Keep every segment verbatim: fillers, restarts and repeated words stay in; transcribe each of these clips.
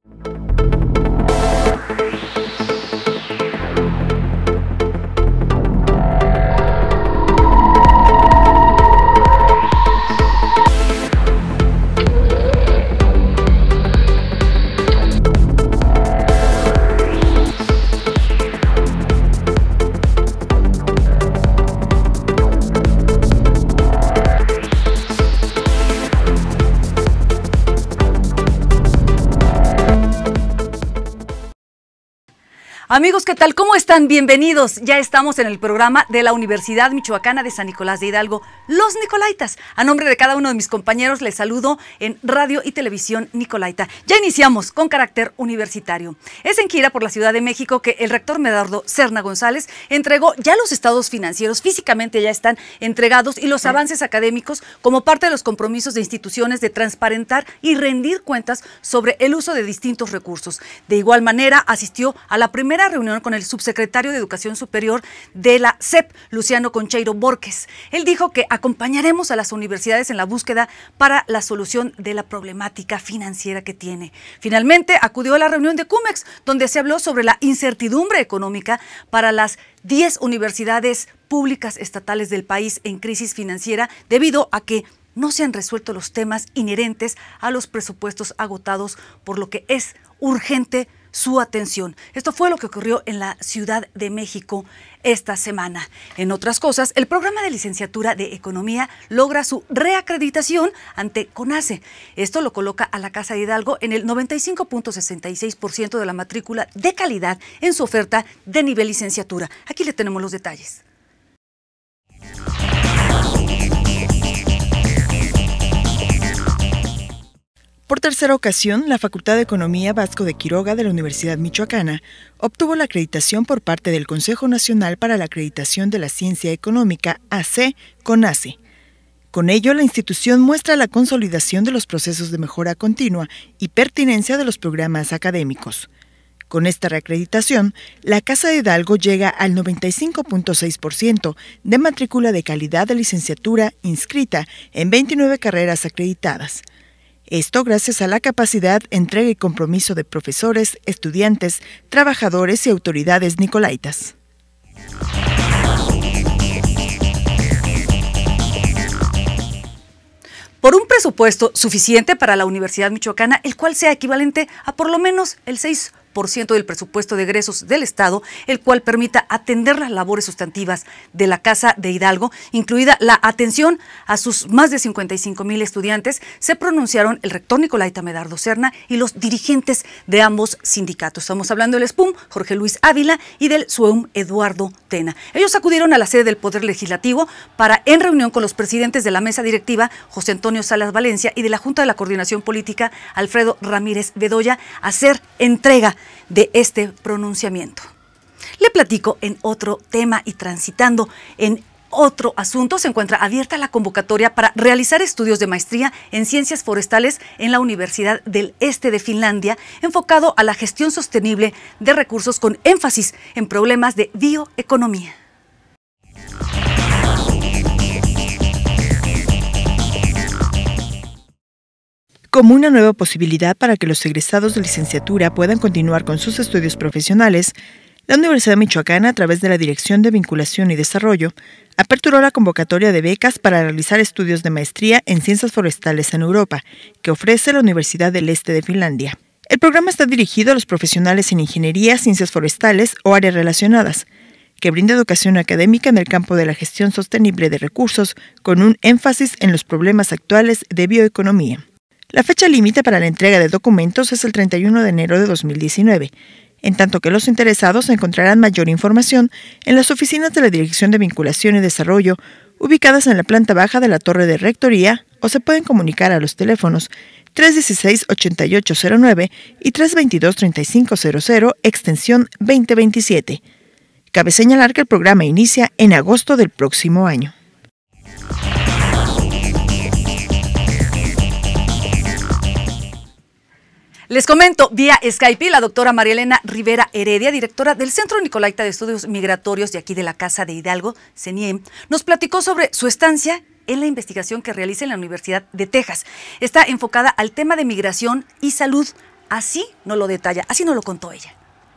Amigos, ¿qué tal? ¿Cómo están? Bienvenidos. Ya estamos en el programa de la Universidad Michoacana de San Nicolás de Hidalgo, Los Nicolaitas. A nombre de cada uno de mis compañeros les saludo en Radio y Televisión Nicolaita. Ya iniciamos con carácter universitario. Es en gira por la Ciudad de México que el rector Medardo Serna González entregó ya los estados financieros, físicamente ya están entregados, y los avances académicos como parte de los compromisos de instituciones de transparentar y rendir cuentas sobre el uso de distintos recursos. De igual manera, asistió a la primera reunión con el subsecretario de Educación Superior de la S E P, Luciano Concheiro Borges. Él dijo que acompañaremos a las universidades en la búsqueda para la solución de la problemática financiera que tiene. Finalmente, acudió a la reunión de CUMEX, donde se habló sobre la incertidumbre económica para las diez universidades públicas estatales del país en crisis financiera, debido a que no se han resuelto los temas inherentes a los presupuestos agotados, por lo que es urgente su atención. Esto fue lo que ocurrió en la Ciudad de México esta semana. En otras cosas, el programa de licenciatura de Economía logra su reacreditación ante CONACYT. Esto lo coloca a la Casa de Hidalgo en el noventa y cinco punto sesenta y seis por ciento de la matrícula de calidad en su oferta de nivel licenciatura. Aquí le tenemos los detalles. Por tercera ocasión, la Facultad de Economía Vasco de Quiroga de la Universidad Michoacana obtuvo la acreditación por parte del Consejo Nacional para la Acreditación de la Ciencia Económica, A C, CONACYT. Con ello, la institución muestra la consolidación de los procesos de mejora continua y pertinencia de los programas académicos. Con esta reacreditación, la Casa de Hidalgo llega al noventa y cinco punto seis por ciento de matrícula de calidad de licenciatura inscrita en veintinueve carreras acreditadas. Esto gracias a la capacidad, entrega y compromiso de profesores, estudiantes, trabajadores y autoridades nicolaitas. Por un presupuesto suficiente para la Universidad Michoacana, el cual sea equivalente a por lo menos el seis por ciento del presupuesto de egresos del Estado, el cual permita atender las labores sustantivas de la Casa de Hidalgo, incluida la atención a sus más de cincuenta y cinco mil estudiantes, se pronunciaron el rector nicolaita Medardo Serna y los dirigentes de ambos sindicatos. Estamos hablando del S P U M, Jorge Luis Ávila, y del S U E M, Eduardo Tena. Ellos acudieron a la sede del Poder Legislativo para, en reunión con los presidentes de la mesa directiva, José Antonio Salas Valencia, y de la Junta de la Coordinación Política, Alfredo Ramírez Bedoya, hacer entrega de este pronunciamiento. Le platico en otro tema y transitando en otro asunto. Se encuentra abierta la convocatoria para realizar estudios de maestría en ciencias forestales en la Universidad del Este de Finlandia, enfocado a la gestión sostenible de recursos con énfasis en problemas de bioeconomía. Como una nueva posibilidad para que los egresados de licenciatura puedan continuar con sus estudios profesionales, la Universidad Michoacana, a través de la Dirección de Vinculación y Desarrollo, aperturó la convocatoria de becas para realizar estudios de maestría en ciencias forestales en Europa, que ofrece la Universidad del Este de Finlandia. El programa está dirigido a los profesionales en ingeniería, ciencias forestales o áreas relacionadas, que brinda educación académica en el campo de la gestión sostenible de recursos, con un énfasis en los problemas actuales de bioeconomía. La fecha límite para la entrega de documentos es el treinta y uno de enero de dos mil diecinueve, en tanto que los interesados encontrarán mayor información en las oficinas de la Dirección de Vinculación y Desarrollo, ubicadas en la planta baja de la Torre de Rectoría, o se pueden comunicar a los teléfonos tres uno seis, ocho ocho cero nueve y tres dos dos, tres cinco cero cero, extensión veinte veintisiete. Cabe señalar que el programa inicia en agosto del próximo año. Les comento vía Skype la doctora María Elena Rivera Heredia, directora del Centro Nicolaita de Estudios Migratorios de aquí de la Casa de Hidalgo, CENIEM, nos platicó sobre su estancia en la investigación que realiza en la Universidad de Texas. Está enfocada al tema de migración y salud Así nos lo detalla, así nos lo contó ella.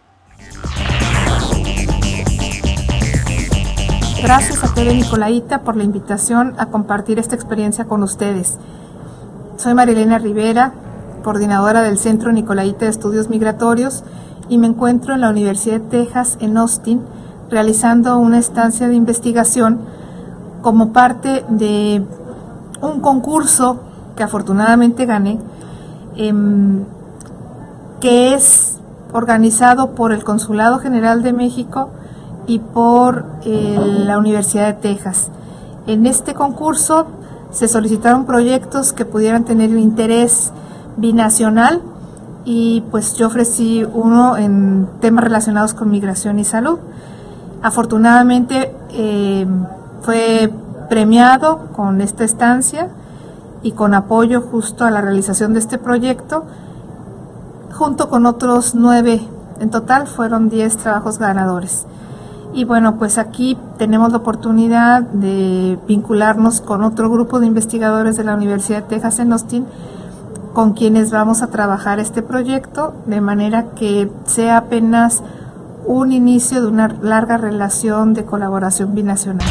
Gracias a T V Nicolaita por la invitación a compartir esta experiencia con ustedes. Soy Marilena Rivera, coordinadora del Centro Nicolaita de Estudios Migratorios, y me encuentro en la Universidad de Texas en Austin realizando una estancia de investigación como parte de un concurso que afortunadamente gané, eh, que es organizado por el Consulado General de México y por eh, la Universidad de Texas. En este concurso se solicitaron proyectos que pudieran tener un interés binacional y pues yo ofrecí uno en temas relacionados con migración y salud. Afortunadamente eh, fue premiado con esta estancia y con apoyo justo a la realización de este proyecto, junto con otros nueve. En total fueron diez trabajos ganadores. Y bueno, pues aquí tenemos la oportunidad de vincularnos con otro grupo de investigadores de la Universidad de Texas en Austin, con quienes vamos a trabajar este proyecto, de manera que sea apenas un inicio de una larga relación de colaboración binacional.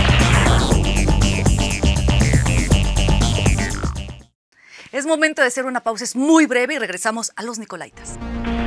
Es momento de hacer una pausa, es muy breve y regresamos a los Nicolaitas.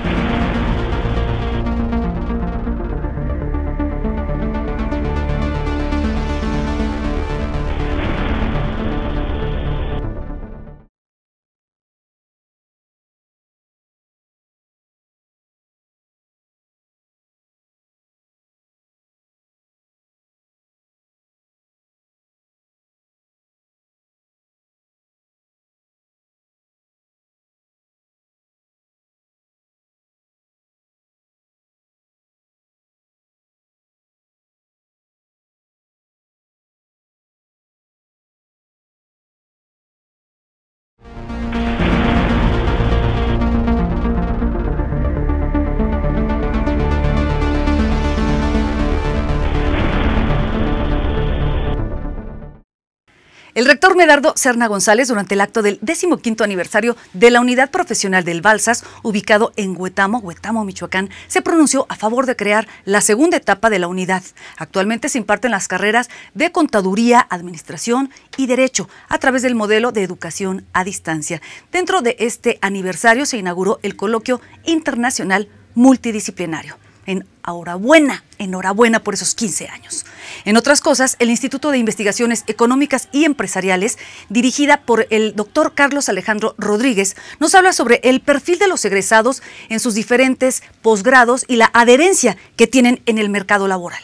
El rector Medardo Serna González, durante el acto del decimoquinto aniversario de la Unidad Profesional del Balsas, ubicado en Huetamo, Huetamo, Michoacán, se pronunció a favor de crear la segunda etapa de la unidad. Actualmente se imparten las carreras de Contaduría, Administración y Derecho a través del modelo de educación a distancia. Dentro de este aniversario se inauguró el Coloquio Internacional Multidisciplinario. Enhorabuena, enhorabuena por esos quince años. En otras cosas, el Instituto de Investigaciones Económicas y Empresariales, dirigida por el doctor Carlos Alejandro Rodríguez, nos habla sobre el perfil de los egresados en sus diferentes posgrados y la adherencia que tienen en el mercado laboral.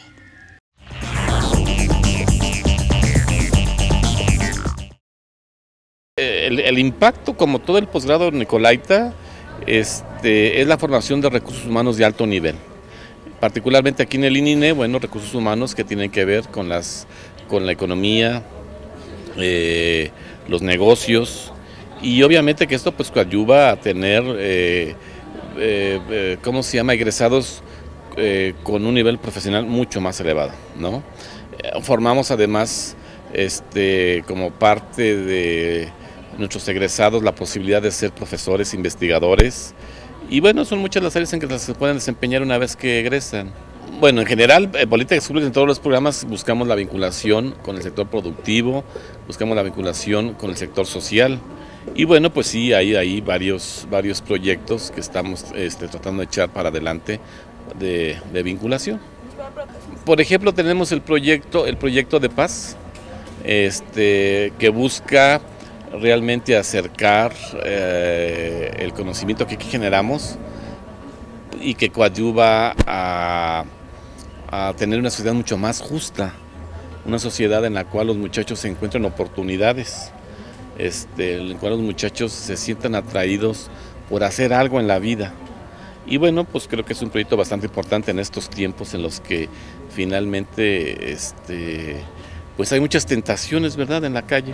El, el impacto, como todo el posgrado Nicolaita, este, es la formación de recursos humanos de alto nivel. Particularmente aquí en el I N I N E, bueno, recursos humanos que tienen que ver con, las, con la economía, eh, los negocios, y obviamente que esto pues coadyuva a tener, eh, eh, eh, ¿cómo se llama?, egresados eh, con un nivel profesional mucho más elevado, ¿no? Eh, formamos además, este, como parte de nuestros egresados, la posibilidad de ser profesores, investigadores. Y bueno, son muchas las áreas en que se pueden desempeñar una vez que egresan. Bueno, en general, en políticas públicas, en todos los programas buscamos la vinculación con el sector productivo, buscamos la vinculación con el sector social. Y bueno, pues sí, hay, hay varios, varios proyectos que estamos este, tratando de echar para adelante de, de vinculación. Por ejemplo, tenemos el proyecto, el proyecto de paz, este, que busca realmente acercar eh, el conocimiento que aquí generamos y que coadyuva a, a tener una sociedad mucho más justa, una sociedad en la cual los muchachos se encuentran oportunidades, este, en la cual los muchachos se sientan atraídos por hacer algo en la vida. Y bueno, pues creo que es un proyecto bastante importante en estos tiempos en los que finalmente este, pues hay muchas tentaciones, ¿verdad?, en la calle.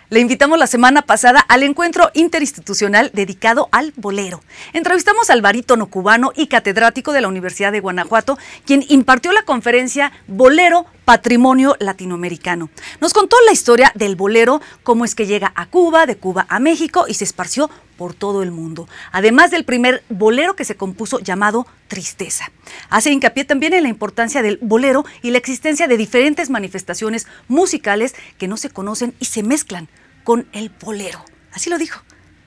Le invitamos la semana pasada al encuentro interinstitucional dedicado al bolero. Entrevistamos al barítono cubano y catedrático de la Universidad de Guanajuato, quien impartió la conferencia Bolero, Patrimonio Latinoamericano. Nos contó la historia del bolero, cómo es que llega a Cuba, de Cuba a México y se esparció por todo el mundo. Además del primer bolero que se compuso llamado Tristeza. Hace hincapié también en la importancia del bolero y la existencia de diferentes manifestaciones musicales que no se conocen y se mezclan con el bolero. Así lo dijo.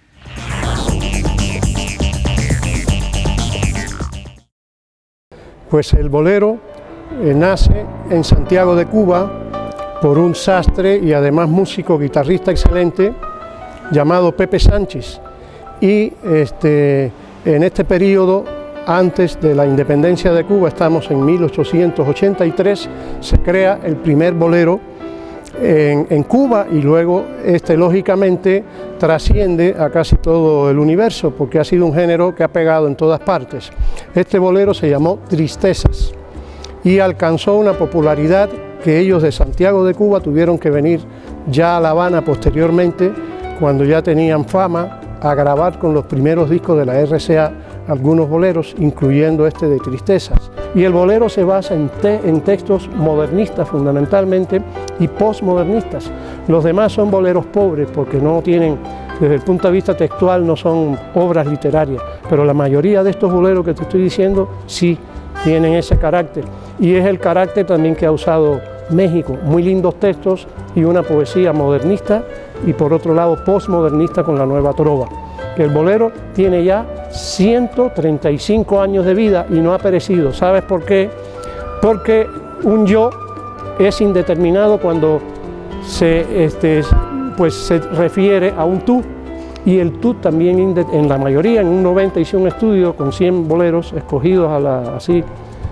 Pues el bolero eh, nace en Santiago de Cuba por un sastre y además músico, guitarrista excelente llamado Pepe Sánchez. Y este, en este periodo, antes de la independencia de Cuba, estamos en mil ochocientos ochenta y tres, se crea el primer bolero en, en Cuba y luego este lógicamente trasciende a casi todo el universo porque ha sido un género que ha pegado en todas partes. Este bolero se llamó Tristezas y alcanzó una popularidad que ellos de Santiago de Cuba tuvieron que venir ya a La Habana posteriormente, cuando ya tenían fama, a grabar con los primeros discos de la R C A algunos boleros, incluyendo este de Tristezas. Y el bolero se basa en, te en textos modernistas fundamentalmente y postmodernistas. Los demás son boleros pobres porque no tienen, desde el punto de vista textual, no son obras literarias, pero la mayoría de estos boleros que te estoy diciendo sí tienen ese carácter. Y es el carácter también que ha usado México, muy lindos textos y una poesía modernista y por otro lado postmodernista con la nueva trova. El bolero tiene ya ciento treinta y cinco años de vida y no ha perecido. ¿Sabes por qué? Porque un yo es indeterminado cuando se, este, pues se refiere a un tú, y el tú también en la mayoría, en un noventa hice un estudio con cien boleros escogidos a la, así,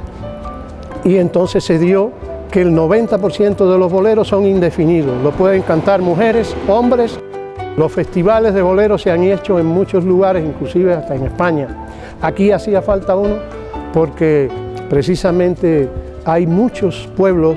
y entonces se dio que el noventa por ciento de los boleros son indefinidos, lo pueden cantar mujeres, hombres. Los festivales de boleros se han hecho en muchos lugares, inclusive hasta en España. Aquí hacía falta uno porque precisamente hay muchos pueblos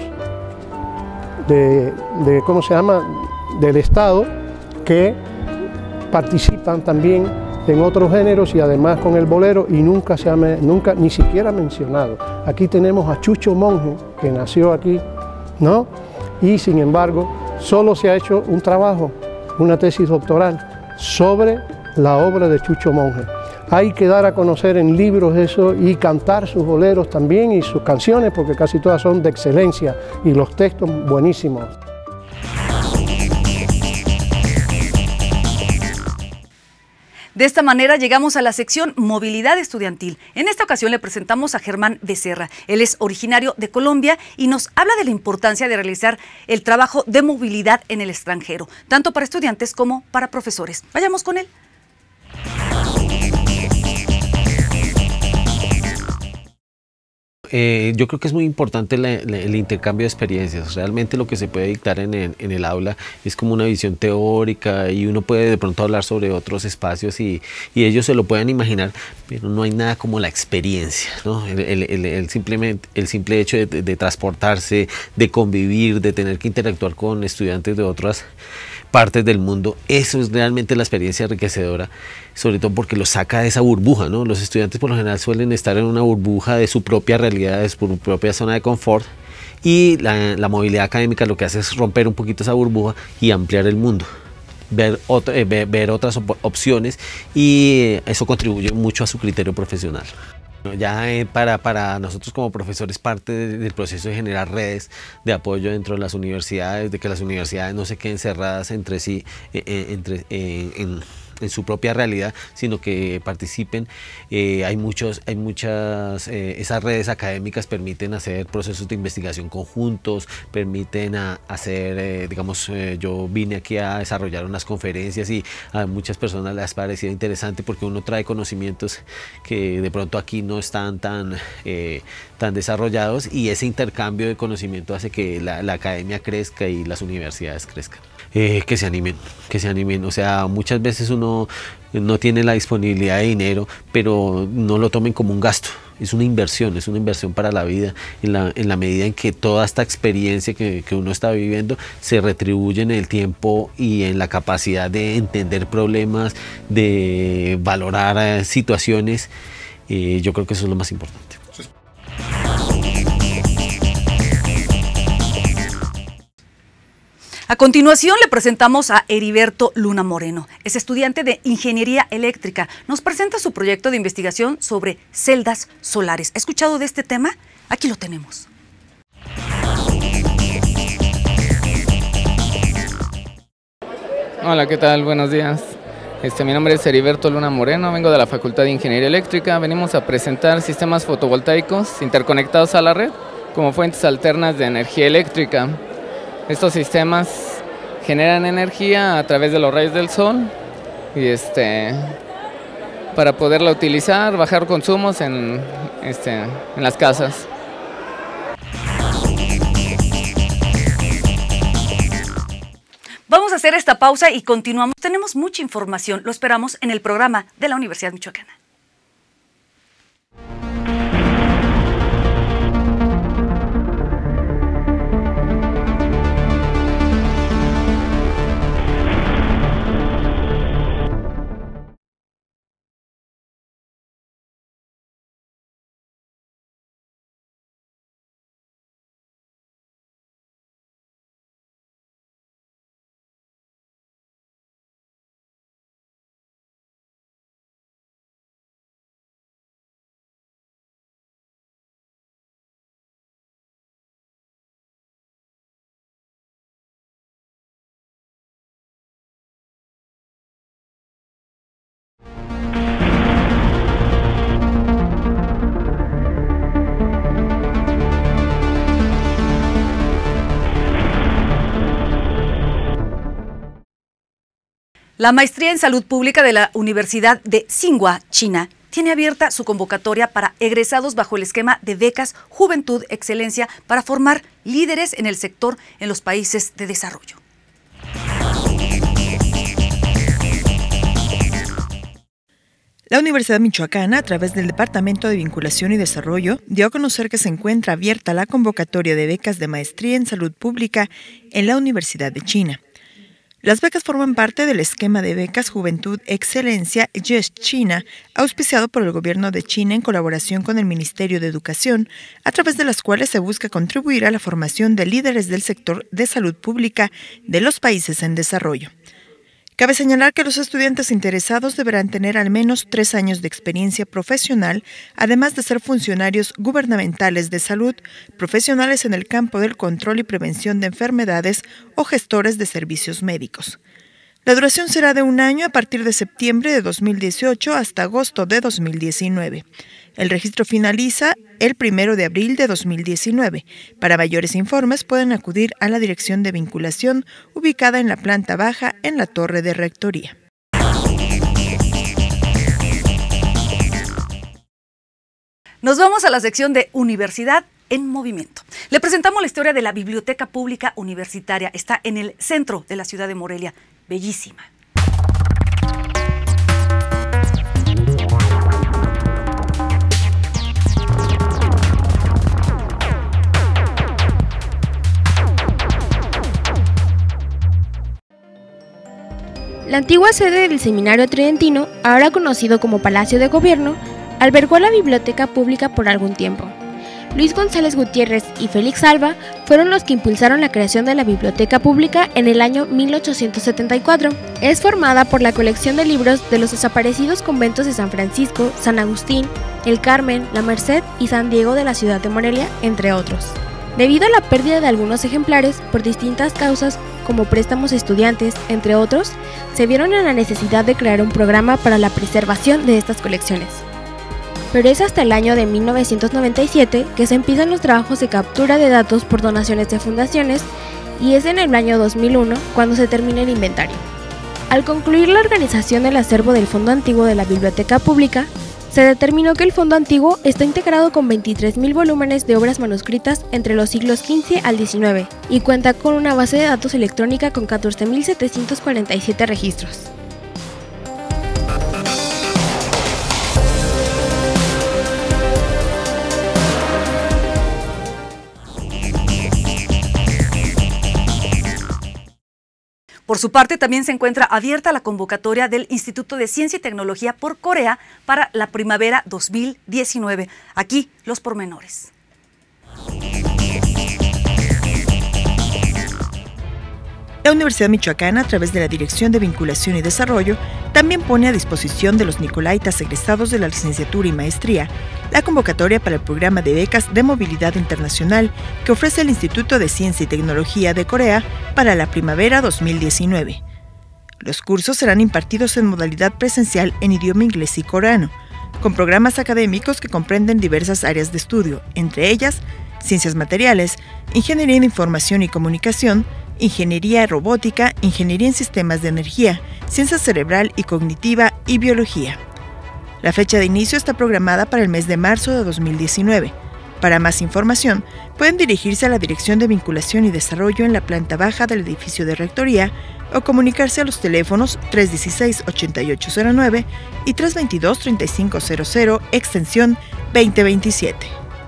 de, de ¿cómo se llama?, del Estado que participan también en otros géneros y además con el bolero y nunca se ha, nunca, ni siquiera mencionado. Aquí tenemos a Chucho Monje, que nació aquí, ¿no? Y sin embargo, solo se ha hecho un trabajo, una tesis doctoral sobre la obra de Chucho Monje. Hay que dar a conocer en libros eso y cantar sus boleros también y sus canciones, porque casi todas son de excelencia y los textos buenísimos. De esta manera llegamos a la sección Movilidad Estudiantil. En esta ocasión le presentamos a Germán Becerra. Él es originario de Colombia y nos habla de la importancia de realizar el trabajo de movilidad en el extranjero, tanto para estudiantes como para profesores. Vayamos con él. Eh, yo creo que es muy importante la, la, el intercambio de experiencias. Realmente lo que se puede dictar en el, en el aula es como una visión teórica y uno puede de pronto hablar sobre otros espacios y, y ellos se lo pueden imaginar, pero no hay nada como la experiencia, ¿no? El, el, el, el, simplemente, el simple hecho de, de, de transportarse, de convivir, de tener que interactuar con estudiantes de otras partes del mundo, eso es realmente la experiencia enriquecedora, sobre todo porque los saca de esa burbuja, ¿no? Los estudiantes por lo general suelen estar en una burbuja de su propia realidad, de su propia zona de confort, y la, la movilidad académica lo que hace es romper un poquito esa burbuja y ampliar el mundo, ver, otro, eh, ver, ver otras op opciones, y eso contribuye mucho a su criterio profesional. Ya eh, para, para nosotros como profesores parte de, del proceso de generar redes de apoyo dentro de las universidades, de que las universidades no se queden cerradas entre sí, eh, eh, entre, eh, en, en su propia realidad, sino que participen. Eh, hay muchos, hay muchas, eh, esas redes académicas permiten hacer procesos de investigación conjuntos, permiten a, hacer, eh, digamos, eh, yo vine aquí a desarrollar unas conferencias y a muchas personas les ha parecido interesante porque uno trae conocimientos que de pronto aquí no están tan, eh, tan desarrollados, y ese intercambio de conocimiento hace que la, la academia crezca y las universidades crezcan. Eh, que se animen, que se animen, o sea, muchas veces uno no tiene la disponibilidad de dinero, pero no lo tomen como un gasto. es una inversión, es una inversión para la vida, en la, en la medida en que toda esta experiencia que, que uno está viviendo se retribuye en el tiempo y en la capacidad de entender problemas, de valorar eh, situaciones. Eh, yo creo que eso es lo más importante. A continuación le presentamos a Heriberto Luna Moreno. Es estudiante de Ingeniería Eléctrica. Nos presenta su proyecto de investigación sobre celdas solares. ¿Ha escuchado de este tema? Aquí lo tenemos. Hola, ¿qué tal? Buenos días. Este, mi nombre es Heriberto Luna Moreno, vengo de la Facultad de Ingeniería Eléctrica. Venimos a presentar sistemas fotovoltaicos interconectados a la red como fuentes alternas de energía eléctrica. Estos sistemas generan energía a través de los rayos del sol y este, para poderla utilizar, bajar consumos en, este, en las casas. Vamos a hacer esta pausa y continuamos. Tenemos mucha información. Lo esperamos en el programa de la Universidad Michoacana. La maestría en salud pública de la Universidad de Tsinghua, China, tiene abierta su convocatoria para egresados bajo el esquema de becas Juventud Excelencia para formar líderes en el sector en los países de desarrollo. La Universidad Michoacana, a través del Departamento de Vinculación y Desarrollo, dio a conocer que se encuentra abierta la convocatoria de becas de maestría en salud pública en la Universidad de China. Las becas forman parte del esquema de becas Juventud Excelencia Y E S China, auspiciado por el gobierno de China en colaboración con el Ministerio de Educación, a través de las cuales se busca contribuir a la formación de líderes del sector de salud pública de los países en desarrollo. Cabe señalar que los estudiantes interesados deberán tener al menos tres años de experiencia profesional, además de ser funcionarios gubernamentales de salud, profesionales en el campo del control y prevención de enfermedades o gestores de servicios médicos. La duración será de un año a partir de septiembre de dos mil dieciocho hasta agosto de dos mil diecinueve. El registro finaliza el primero de abril de dos mil diecinueve. Para mayores informes pueden acudir a la Dirección de Vinculación, ubicada en la planta baja en la Torre de Rectoría. Nos vamos a la sección de Universidad en Movimiento. Le presentamos la historia de la Biblioteca Pública Universitaria. Está en el centro de la ciudad de Morelia. Bellísima. La antigua sede del Seminario Tridentino, ahora conocido como Palacio de Gobierno, albergó la biblioteca pública por algún tiempo. Luis González Gutiérrez y Félix Alba fueron los que impulsaron la creación de la biblioteca pública en el año mil ochocientos setenta y cuatro. Es formada por la colección de libros de los desaparecidos conventos de San Francisco, San Agustín, El Carmen, La Merced y San Diego de la ciudad de Morelia, entre otros. Debido a la pérdida de algunos ejemplares por distintas causas, como préstamos a estudiantes, entre otros, se vieron en la necesidad de crear un programa para la preservación de estas colecciones. Pero es hasta el año de mil novecientos noventa y siete que se empiezan los trabajos de captura de datos por donaciones de fundaciones, y es en el año dos mil uno cuando se termina el inventario. Al concluir la organización del acervo del Fondo Antiguo de la Biblioteca Pública, se determinó que el Fondo Antiguo está integrado con veintitrés mil volúmenes de obras manuscritas entre los siglos quince al diecinueve y cuenta con una base de datos electrónica con catorce mil setecientos cuarenta y siete registros. Por su parte, también se encuentra abierta la convocatoria del Instituto de Ciencia y Tecnología por Corea para la primavera dos mil diecinueve. Aquí los pormenores. La Universidad Michoacana, a través de la Dirección de Vinculación y Desarrollo, también pone a disposición de los nicolaitas egresados de la licenciatura y maestría la convocatoria para el programa de becas de movilidad internacional que ofrece el Instituto de Ciencia y Tecnología de Corea para la primavera dos mil diecinueve. Los cursos serán impartidos en modalidad presencial en idioma inglés y coreano, con programas académicos que comprenden diversas áreas de estudio, entre ellas ciencias materiales, ingeniería de información y comunicación, ingeniería robótica, ingeniería en sistemas de energía, ciencia cerebral y cognitiva y biología. La fecha de inicio está programada para el mes de marzo de dos mil diecinueve. Para más información, pueden dirigirse a la Dirección de Vinculación y Desarrollo en la planta baja del edificio de Rectoría o comunicarse a los teléfonos tres uno seis, ocho ocho cero nueve y tres dos dos, tres cinco cero cero, extensión veinte veintisiete.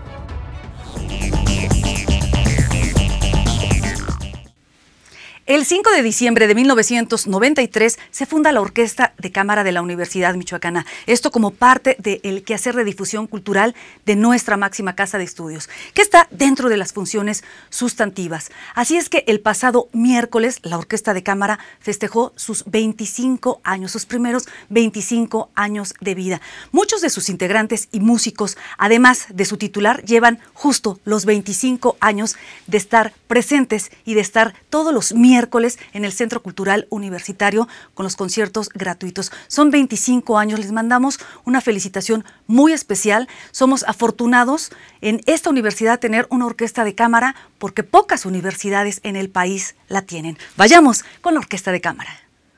El cinco de diciembre de mil novecientos noventa y tres se funda la Orquesta de Cámara de la Universidad Michoacana, esto como parte del quehacer de difusión cultural de nuestra máxima casa de estudios, que está dentro de las funciones sustantivas. Así es que el pasado miércoles la Orquesta de Cámara festejó sus veinticinco años, sus primeros veinticinco años de vida. Muchos de sus integrantes y músicos, además de su titular, llevan justo los veinticinco años de estar presentes y de estar todos los miércoles miércoles en el Centro Cultural Universitario con los conciertos gratuitos. Son veinticinco años, les mandamos una felicitación muy especial. Somos afortunados en esta universidad tener una orquesta de cámara porque pocas universidades en el país la tienen. Vayamos con la Orquesta de Cámara.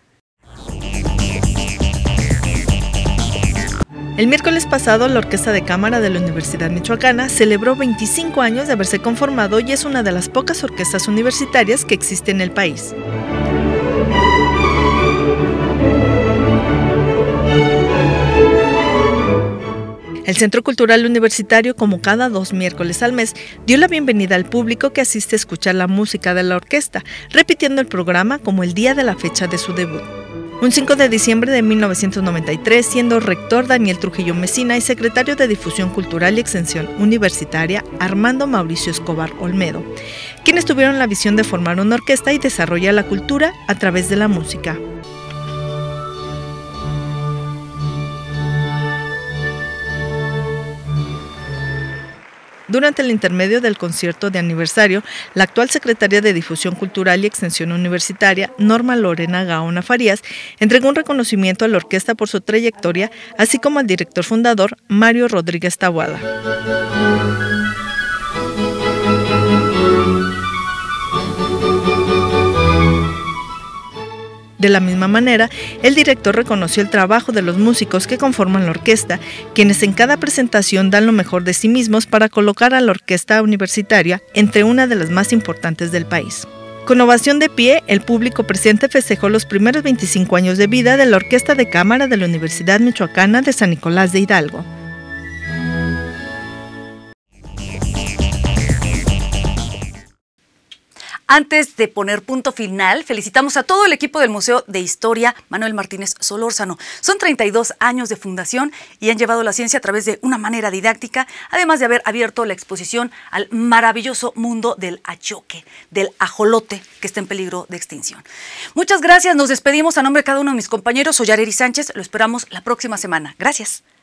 El miércoles pasado, la Orquesta de Cámara de la Universidad Michoacana celebró veinticinco años de haberse conformado y es una de las pocas orquestas universitarias que existe en el país. El Centro Cultural Universitario, como cada dos miércoles al mes, dio la bienvenida al público que asiste a escuchar la música de la orquesta, repitiendo el programa como el día de la fecha de su debut. Un cinco de diciembre de mil novecientos noventa y tres, siendo rector Daniel Trujillo Mesina y secretario de Difusión Cultural y Extensión Universitaria Armando Mauricio Escobar Olmedo, quienes tuvieron la visión de formar una orquesta y desarrollar la cultura a través de la música. Durante el intermedio del concierto de aniversario, la actual secretaria de Difusión Cultural y Extensión Universitaria, Norma Lorena Gaona Farías, entregó un reconocimiento a la orquesta por su trayectoria, así como al director fundador, Mario Rodríguez Taboada. De la misma manera, el director reconoció el trabajo de los músicos que conforman la orquesta, quienes en cada presentación dan lo mejor de sí mismos para colocar a la orquesta universitaria entre una de las más importantes del país. Con ovación de pie, el público presente festejó los primeros veinticinco años de vida de la Orquesta de Cámara de la Universidad Michoacana de San Nicolás de Hidalgo. Antes de poner punto final, felicitamos a todo el equipo del Museo de Historia Manuel Martínez Solórzano. Son treinta y dos años de fundación y han llevado la ciencia a través de una manera didáctica, además de haber abierto la exposición al maravilloso mundo del achoque, del ajolote, que está en peligro de extinción. Muchas gracias, nos despedimos a nombre de cada uno de mis compañeros. Soy Arely Sánchez, lo esperamos la próxima semana. Gracias.